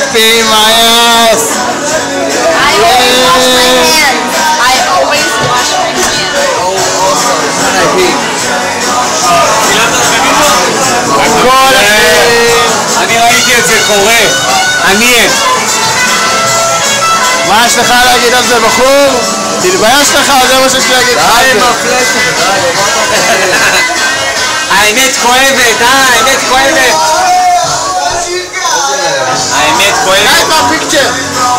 Yippee my ass! I always wash my hands. I always wash my hands. הכל אני ראיתי את זה קורה. מעניין. מה יש לך להגיד על זה בחור? תתבייש לך, זה מה שיש לי להגיד לך על זה. האמת כואבת, האמת כואבת. האמת כואבת.